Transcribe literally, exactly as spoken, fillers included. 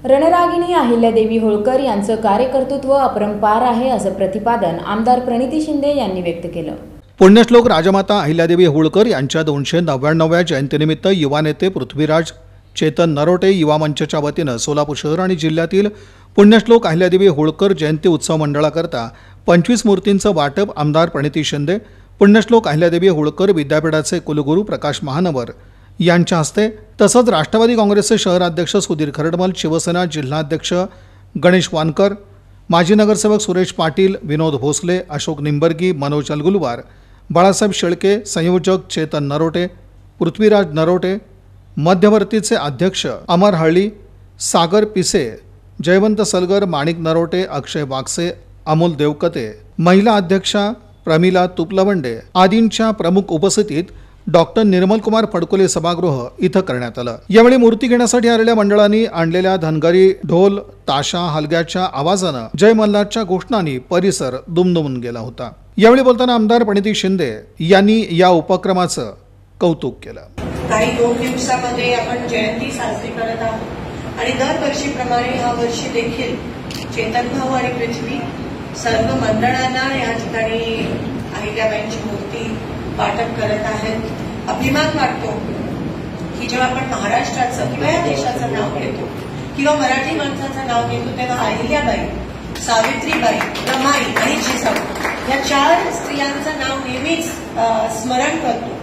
रणरागिणी अहिल्यादेवी होळकर यांचं कार्यकर्तृत्व अपरंपार आहे असं प्रतिपादन आमदार प्रणिती शिंदे यांनी व्यक्त केलं। पुण्यश्लोक राजमाता अहिल्यादेवी होळकर यांच्या दोनशे नव्याण्णव्या जयंतीनिमित्त युवा नेते पृथ्वीराज चेतन नरोटे युवा मंचच्या वतीनं सोलापूर शहर आणि जिल्ह्यातील पुण्यश्लोक अहिल्यादेवी होळकर जयंती उत्सव मंडळाकरता पंचवीस मूर्तींचं वाटप आमदार प्रणिती शिंदे, पुण्यश्लोक अहिल्यादेवी होळकर विद्यापीठाचे कुलगुरू प्रकाश महानवर यांच्या हस्ते, तसंच राष्ट्रवादी काँग्रेसचे शहराध्यक्ष सुधीर खरडमल, शिवसेना जिल्हाध्यक्ष गणेश वानकर, माजी नगरसेवक सुरेश पाटील, विनोद भोसले, अशोक निंबर्गी, मनोज अलगुलवार, बाळासाहेब शेळके, संयोजक चेतन नरोटे, पृथ्वीराज नरोटे, मध्यवर्तीचे अध्यक्ष अमर हळी, सागर पिसे, जयवंत सलगर, माणिक नरोटे, अक्षय वागसे, अमोल देवकते, महिला अध्यक्षा प्रमिला तुपलवंडे आदींच्या प्रमुख उपस्थितीत डॉक्टर निर्मल कुमार फडकोले सभागृह इथं करण्यात आलं। यावेळी मूर्ती घेण्यासाठी आलेल्या मंडळांनी आणलेल्या धनगरी ढोल ताशा हलग्याच्या आवाजानं जय मल्हारच्या घोषणांनी परिसर दुमदुमून गेला होता। यावेळी बोलताना आमदार प्रणिती शिंदे यांनी या उपक्रमाचं कौतुक केलं। काही दोन दिवसामध्ये आपण जयंती साजरी करत आहोत आणि दरवर्षीप्रमाणे या वर्षी देखील चेतन भाऊ आणि पृथ्वी सर्व मंडळांना या ठिकाणी अहिल्याबाईंची मूर्ती वाटप करत आहेत। अभिमान वाटतो की जेव्हा आपण महाराष्ट्राचं किंवा या देशाचं नाव घेतो किंवा मराठी माणसाचं नाव घेतो तेव्हा अहिल्याबाई, सावित्रीबाई, रमाई आणि जिजाऊ या चार स्त्रियांचं नाव नेहमीच स्मरण करतो।